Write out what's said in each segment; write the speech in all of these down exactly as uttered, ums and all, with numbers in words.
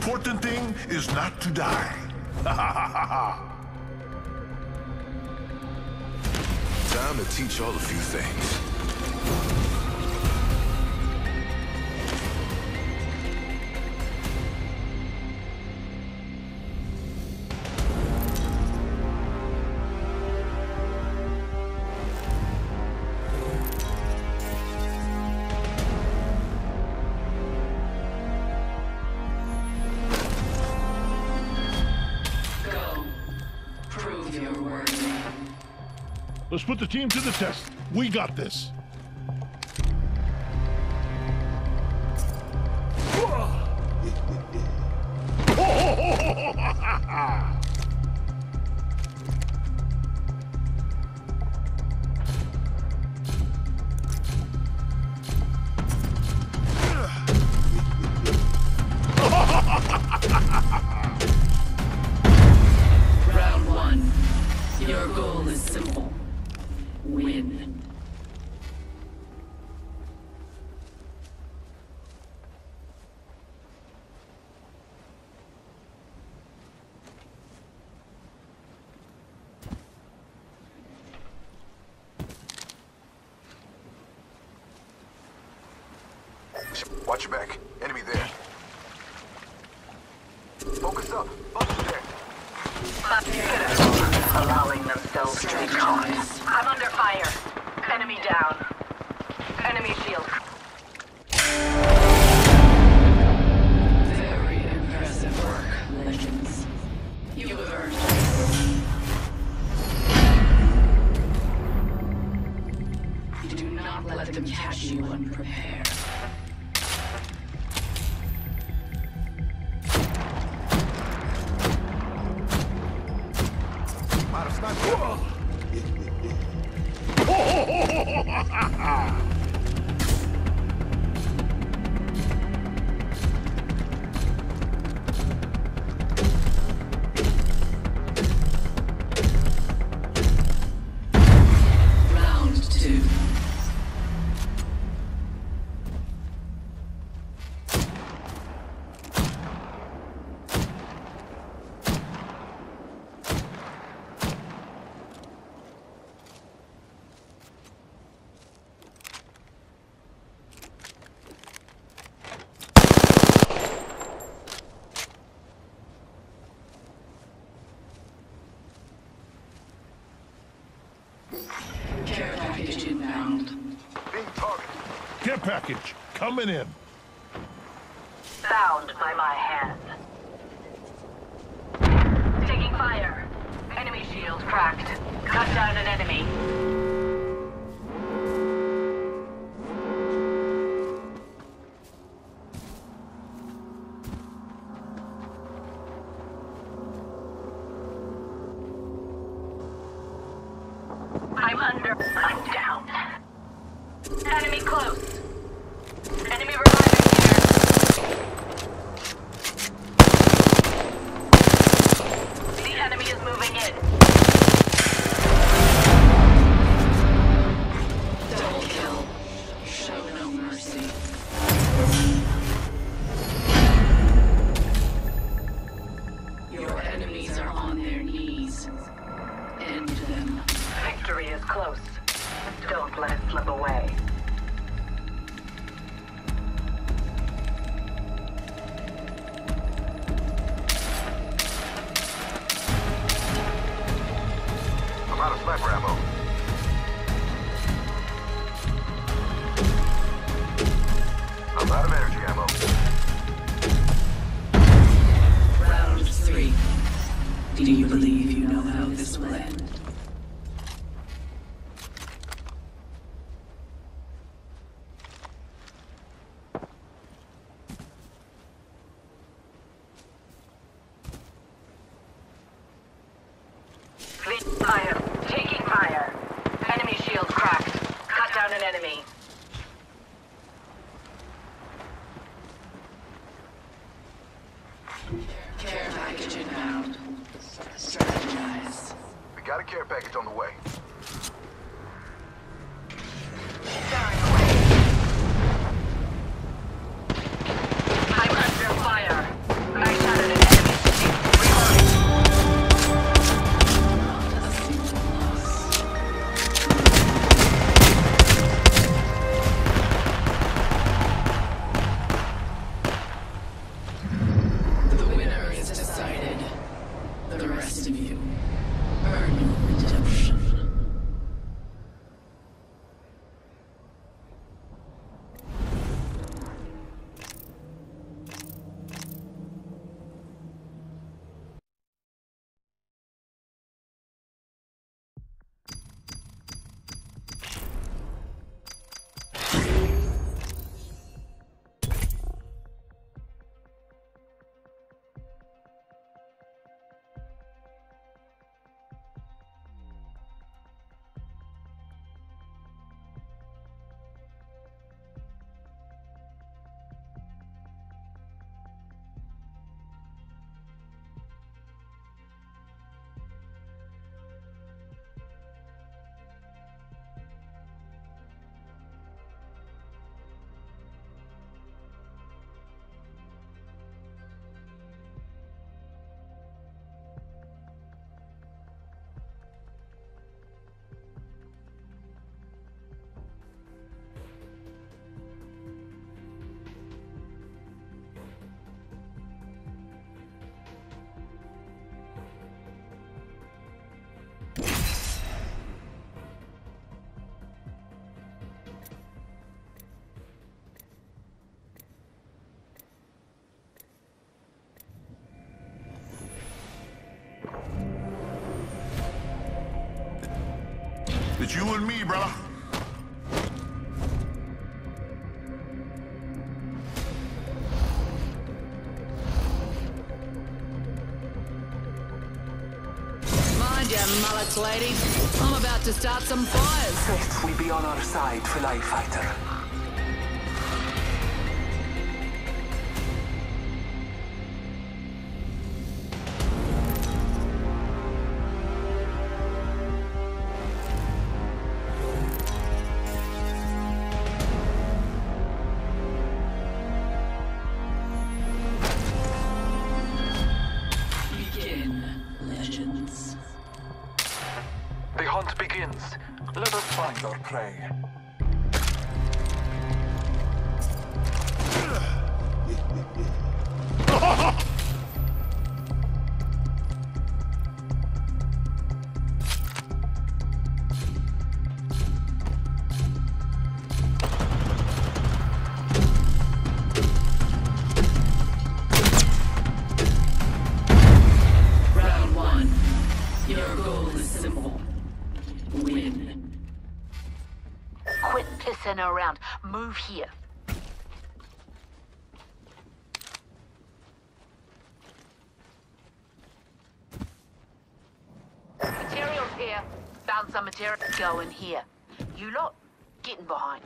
important thing is not to die. Ha ha ha ha ha! Time to teach y'all a few things. Let's put the team to the test. We got this. Round one. Your goal is simple. Win. Watch your back. Enemy there. Focus up. Focus there. Allowing themselves to be caught. I'm under fire. Enemy down. Enemy shield. Very impressive work, Legends. You have earned this. Do not let them catch you unprepared. Round two. Care package inbound. Being targeted. Care package coming in. Bound by my hand. Taking fire. Enemy shield cracked. Cut down an enemy. I'm under. I'm down. Enemy close. Enemy reviving here. The enemy is moving in. Double kill. Show no mercy. Your enemies are on their knees. End them. Victory is close. Don't let it slip away. I'm out of sniper ammo. I'm out of energy ammo. Round three. Do you believe you know how this will end? Fleet fire. Taking fire. Enemy shield cracked. Cut down an enemy. Care package inbound. Strategize. We got a care package on the way. I'm under fire. Nice Just you and me, brother. Mind your mullets, ladies. I'm about to start some fires. Faith will be on our side, Fly Fighter. The hunt begins. Let us find our prey. Round one. Your goal is simple. Win. Quit pissing around. Move here. Materials here. Found some material. Go in here. You lot, getting behind.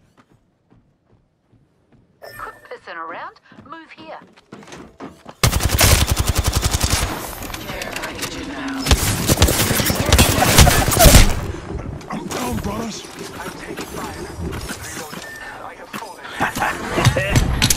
Quit pissing around. Move here. Care package inbound. I'm down, brothers. I'm taking fire. Reloading. I have fallen.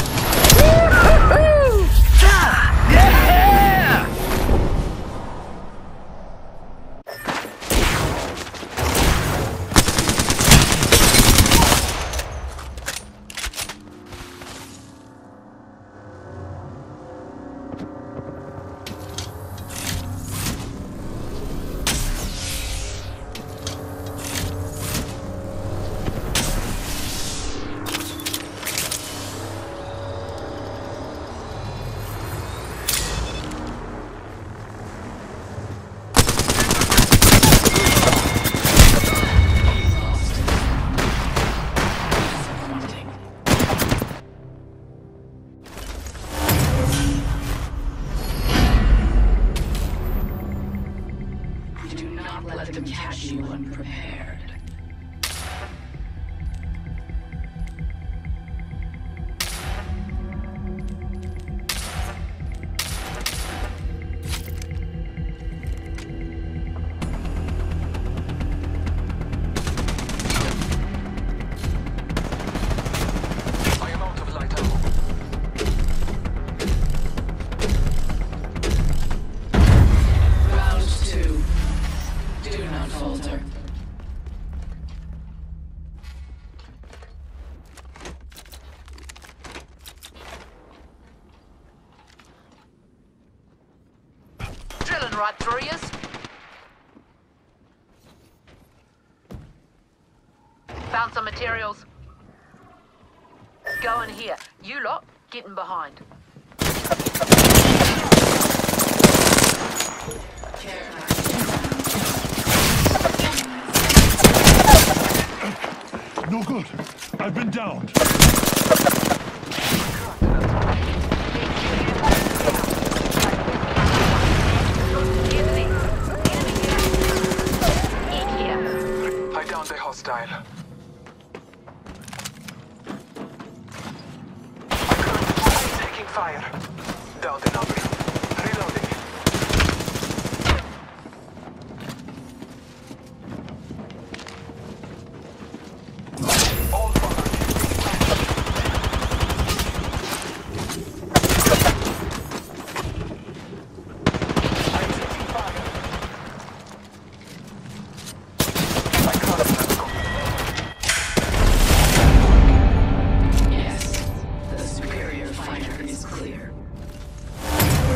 Do not let them catch you unprepared. I am out of light ammo. Round two. Do not falter. Drilling right through yous. Found some materials. Go in here. You lot, getting behind. Care package inbound. No good. I've been downed. I downed a hostile. I'm taking fire. Downed another. Reloading. All fire. I'm taking fire. I can't let go. Yes, the superior fighter is clear.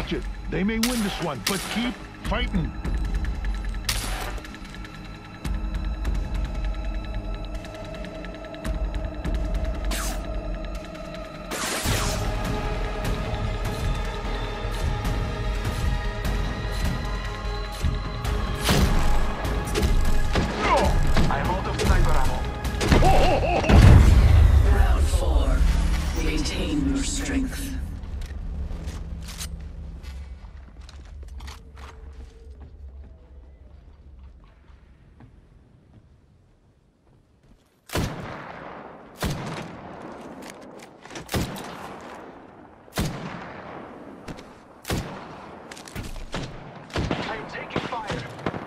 Watch it. They may win this one, but keep fighting. I'm out of sniper ammo. Round four. Maintain your strength. I'm taking fire.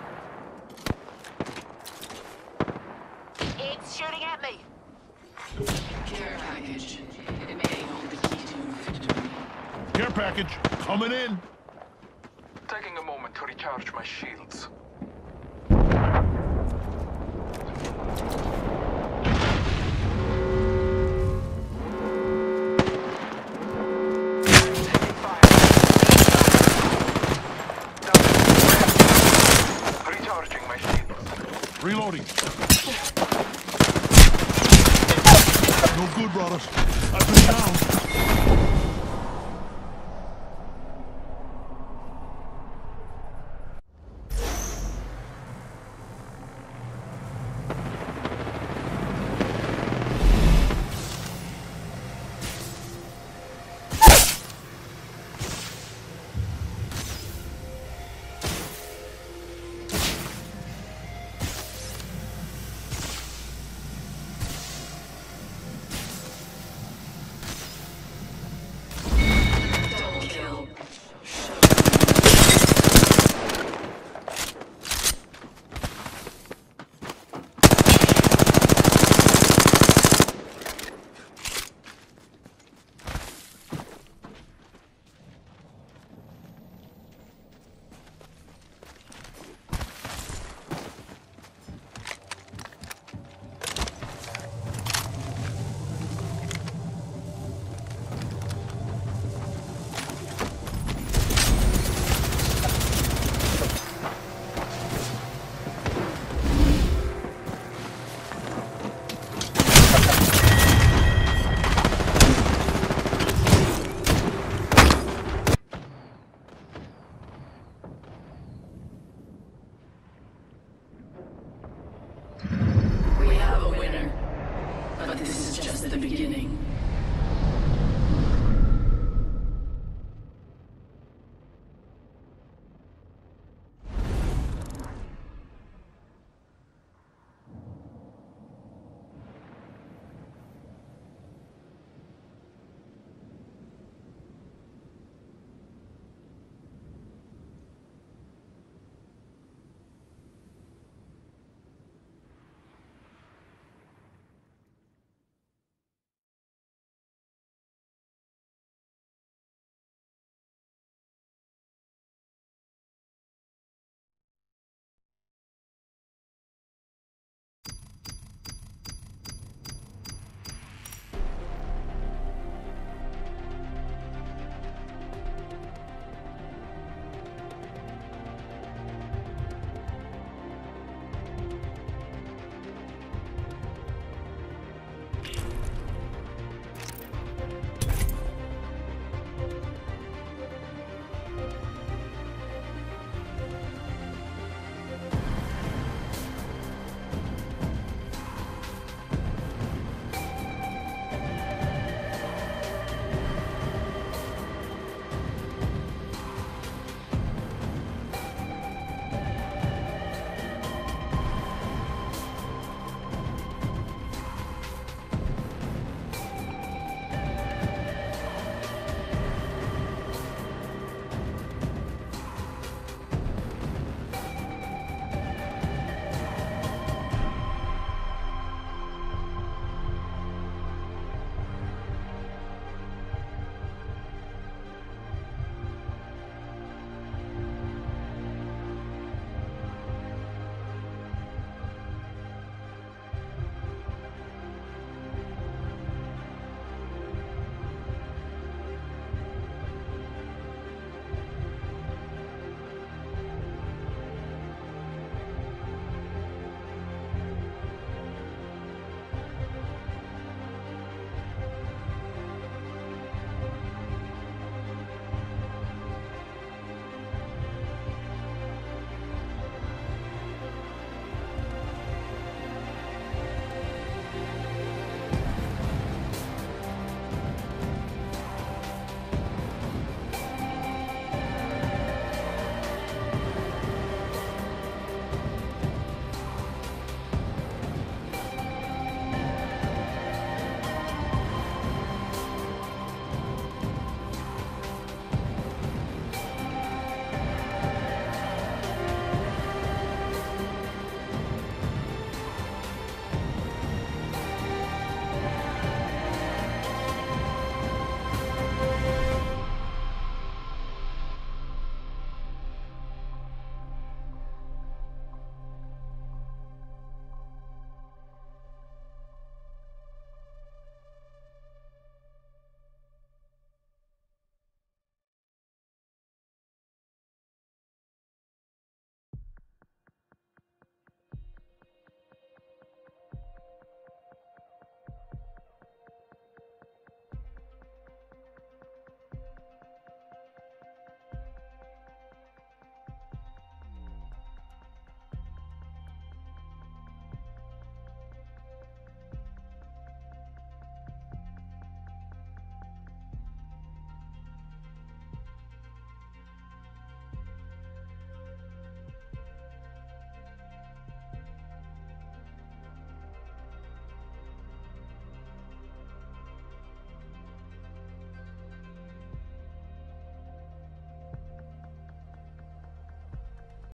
It's shooting at me. Care package. It may hold the key to your victory. Care package coming in. Taking a moment to recharge my shields. Taking fire. Down. Recharging my shields. Reloading. No good, brothers. I've been down.